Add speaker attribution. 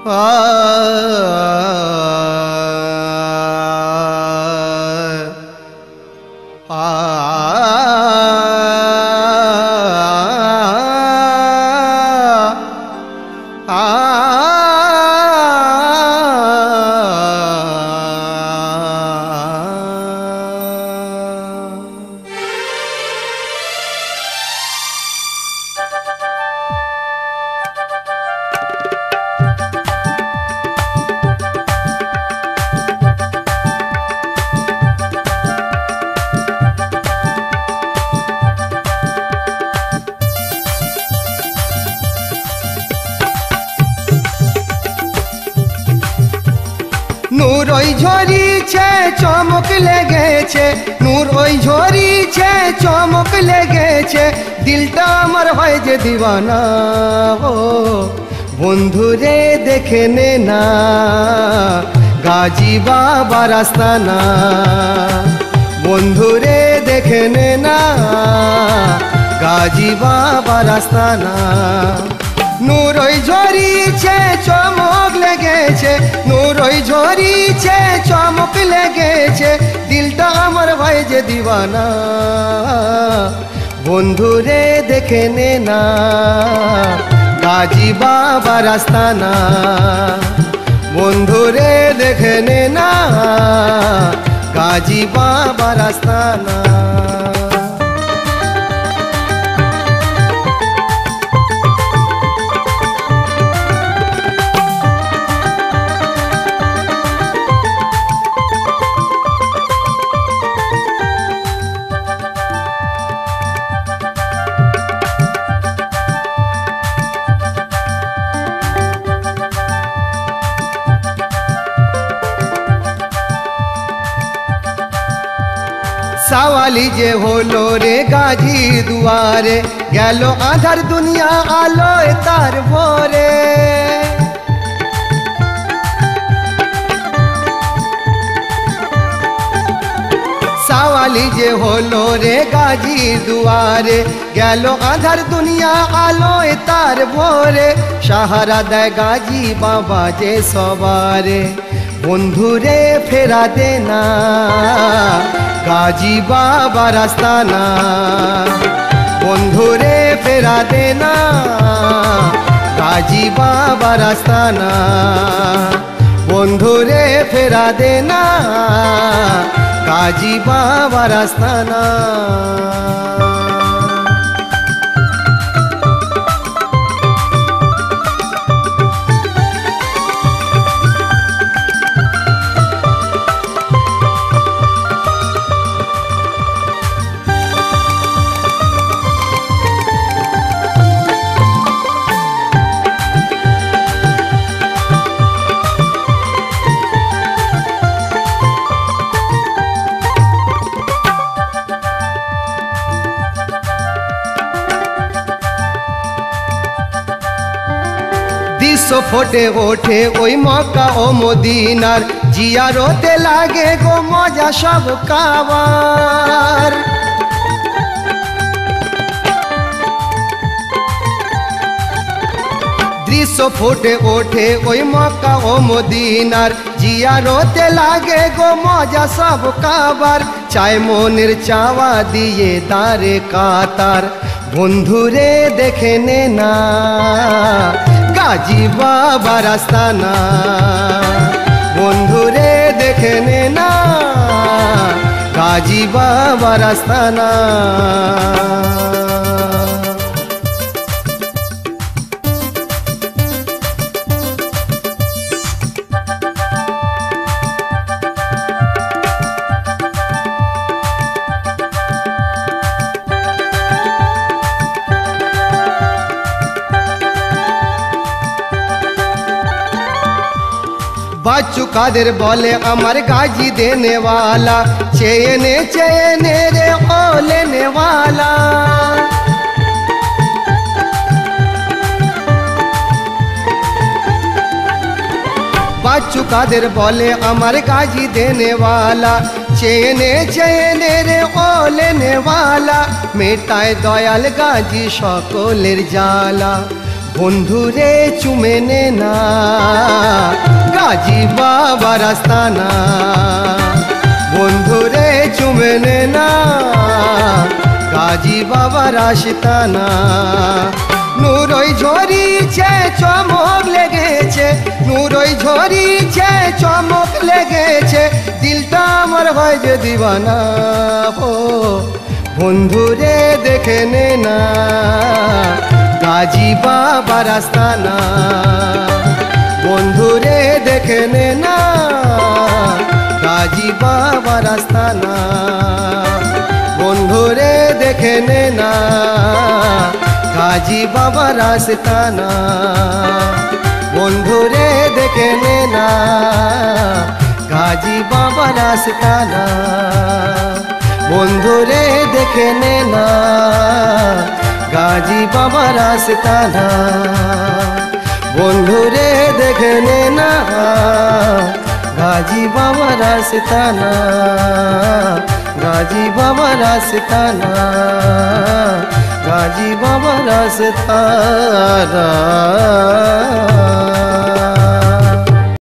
Speaker 1: নূর ওই ঝরিছে চমক লেগেছে, নূর ওই ঝরিছে চমক লেগেছে, দিলটা আমার হয় যে দিওয়ানা। ও বন্ধুরে দেখে নে না গাজী বাবার আস্তানা, বন্ধুরে দেখে নে না গাজী বাবার আস্তানা। নূর ওই ঝরিছে চমক লেগেছে, নূর ওই ঝরিছে চমক লেগেছে, দিলটা আমার ভাই যে দিওয়ানা। বন্ধুরে দেখে নে না গাজী বাবার আস্তানা, বন্ধুরে দেখে নে না গাজী বাবার আস্তানা। सवाली जे होलो रे गाजी दुआरे, गेलो आधार दुनिया आलो तार भोरे। सवाली जे होलो रे गाजी दुआरे, गेलो आधार दुनिया आलो तार भोरे। सहारा दे गाजी बाबा जे सवारे, बंधुरे फेरा देना गाजी बाবার আস্তানা, বন্ধুরে ফেরা দেনা গাজী বাবার আস্তানা, বন্ধুরে ফেরা দেনা গাজী বাবার আস্তানা। दृश्य फोटे ओठे ओई मक्का ओ मदीनार, जियारते लागे गो मजा सब काबार। दृश्य फोटे ओठे ओई मक्का ओ मदीनार, जियारते लागे गो मजा सब काबार। चाय मोनेर चावा दिए दारे कातार, बंधुरे देखे ने ना गाजी बाবার আস্তানা, বন্ধুরে দেখে নে না গাজী বাবার আস্তানা। बाचू कादेर बोले अमर गाजी देने वाला, चेने चेने रे ओ लेने वाला। बाचू कादेर बोले अमर गाजी देने वाला, चेने चेने रे ओ लेने वाला। मेटाए दयाल गाजी सकलेर जाला, বন্ধুরে চুমে নে না গাজী বাবার আস্তানা, বন্ধুরে চুমে নে না গাজী বাবার আস্তানা। নূরই ঝরিছে চমক লেগেছে, নূরই ঝরিছে চমক লেগেছে, দিলটা আমার হয় যে দিওয়ানা। ও বন্ধুরে দেখে নে না গাজী বাবার আস্তানা, বন্ধুরে দেখে নে না গাজী বাবার আস্তানা, বন্ধুরে দেখে নে না গাজী বাবার আস্তানা, বন্ধুরে দেখে নে না গাজী বাবার আস্তানা, বন্ধুরে দেখে নে না গাজী বাবার আস্তানা, বন্ধুরে দেখে নে না গাজী বাবার আস্তানা, গাজী বাবার আস্তানা, গাজী বাবার আস্তানা।